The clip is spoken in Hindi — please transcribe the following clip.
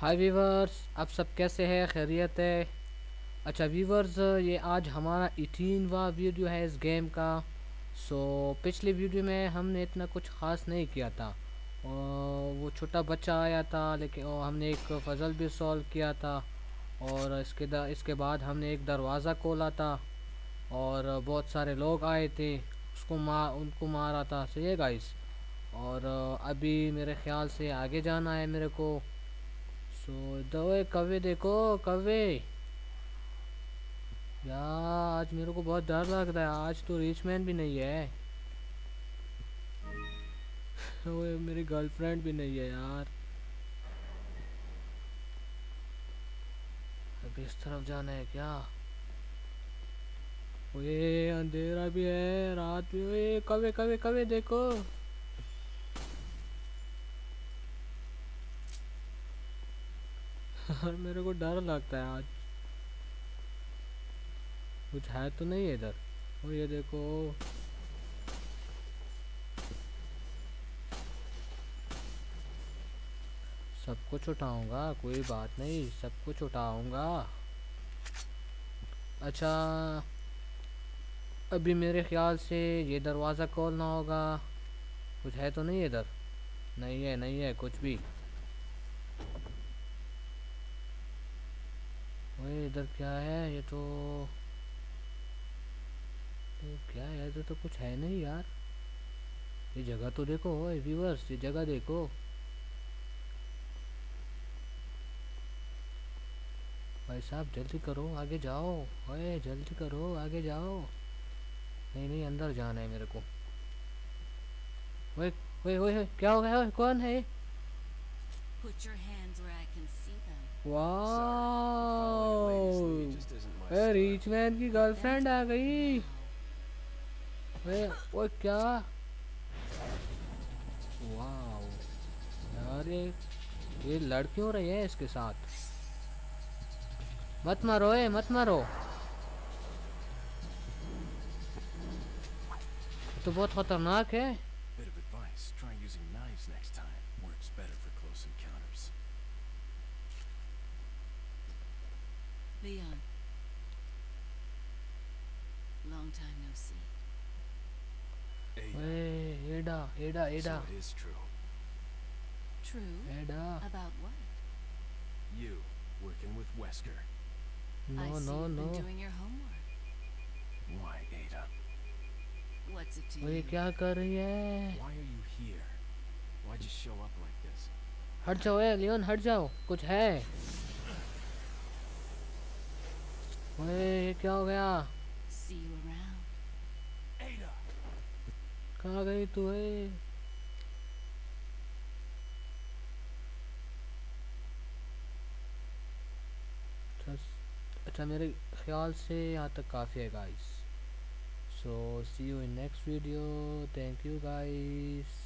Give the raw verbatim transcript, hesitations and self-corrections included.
हाय वीवर्स, आप सब कैसे हैं? खैरियत है? अच्छा वीवर्स, ये आज हमारा एटीनवा वीडियो है इस गेम का। सो पिछली वीडियो में हमने इतना कुछ ख़ास नहीं किया था। और वो छोटा बच्चा आया था, लेकिन और हमने एक पज़ल भी सॉल्व किया था। और इसके द, इसके बाद हमने एक दरवाज़ा खोला था और बहुत सारे लोग आए थे, उसको मार उनको मारा था। सही है गाइस। और अभी मेरे ख्याल से आगे जाना है मेरे को। सो दवे कौवे देखो, कौवे यार, आज मेरे को बहुत डर लग रहा है। आज तो रिचमैन भी नहीं है। ओए, मेरी गर्लफ्रेंड भी नहीं है यार। अभी इस तरफ जाना है क्या? ओए, अंधेरा भी है, रात भी। ओए कौवे कौवे कौवे देखो। और मेरे को डर लगता है आज। कुछ है तो नहीं है इधर? ओ ये देखो। सब कुछ उठाऊंगा, कोई बात नहीं, सब कुछ उठाऊंगा। अच्छा, अभी मेरे ख्याल से ये दरवाज़ा खोलना होगा। कुछ है तो नहीं इधर? नहीं है, नहीं है कुछ भी। ओए इधर क्या है? ये तो ये क्या है? इधर तो कुछ है नहीं यार। ये जगह तो देखो, ओए व्यूअर्स, ये जगह देखो। भाई साहब जल्दी करो, आगे जाओ। ओए जल्दी करो, आगे जाओ। नहीं नहीं, अंदर जाना है मेरे को। ओए ओए ओए, क्या हो गया? ओए, कौन है? Put your hands where I can see them. Sorry, but following a lady's lead वाह, just isn't my a style. Rich man की Put that गर्लफ्रेंड आ गई। now. ओए ओए क्या? वाह यार, ये ये लड़ क्यों रही है इसके साथ? मत मारो, ए मत मारो। तो बहुत खतरनाक है। Bit of advice, try using knives next time. Works better for close encounters. Leon, long time no see. Ada. ओए एडा एडा एडा So it is true. True? एडा। About what? You, working with Wesker. I know see know you've know. been doing your homework. Why, Ada? What's it to ओए you? क्या कर रही है? Why are you here? Why'd you show up like this? हट जाओ, ए लियोन हट जाओ, कुछ है। ओए ये क्या हो गया? See you around. Ada! कहाँ गई तू? है अच्छा, अच्छा मेरे ख्याल से यहाँ तक काफ़ी है guys. So see you in next video. Thank you guys.